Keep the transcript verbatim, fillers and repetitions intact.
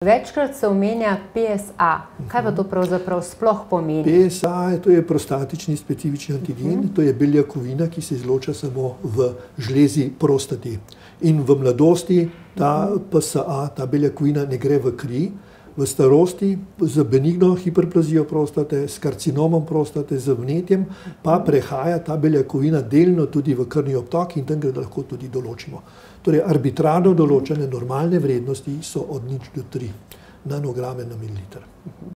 Večkrat se omenja P S A. Kaj pa to pravzaprav sploh pomeni? P S A to je prostatični specifični antigen, to je beljakovina, ki se izloča samo v žlezi prostati. In v mladosti ta P S A, ta beljakovina ne gre v kri, v starosti z benigno hiperplazijo prostate, s karcinomom prostate, z vnetjem, pa prehaja ta beljakovina delno tudi v krvni obtok in tam ga lahko tudi določimo. Torej, arbitrarno določene normalne vrednosti so od nič do tri nanograme na mililiter.